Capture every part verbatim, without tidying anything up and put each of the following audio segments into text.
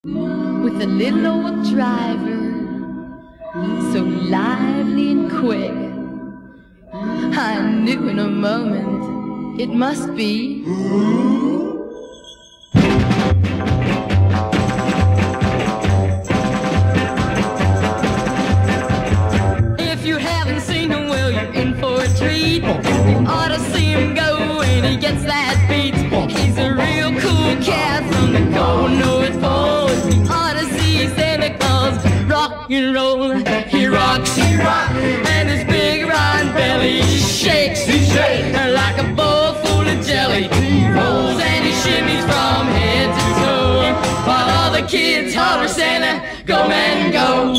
with a little old driver, so lively and quick. I knew in a moment it must be. If you haven't seen him, well, you're in for a treat. You ought to see him go when he gets that beat. He's a real cool cat from the cold North Pole. You ought to see Santa Claus rock and roll. He rocks, he rocks, and his big round belly shakes, he shakes like a bowl full of jelly. He rolls and he shimmies from head to toe, while all the kids holler, Santa, go man, go.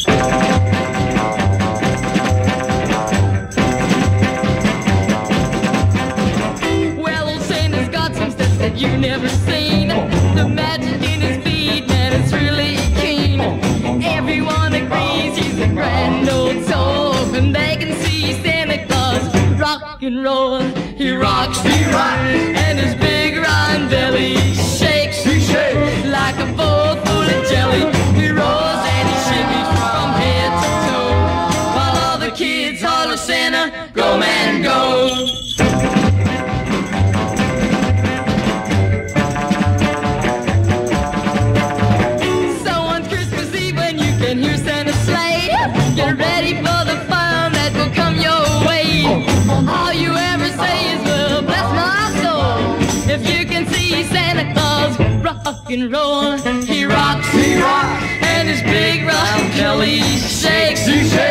You've never seen the magic in his feet, man, it's really keen. Everyone agrees he's a grand old soul, and they can see Santa Claus rock and roll. He rocks, he rocks, and his big round belly shakes, he shakes like a bowl full of jelly. He rolls and he shimmies from head to toe, while all the kids holler, Santa, go man, go. Get ready for the fun that will come your way. All you ever say is, well, bless my soul. If you can see Santa Claus rock and roll. He rocks, he rocks, and his big round belly shakes, he shakes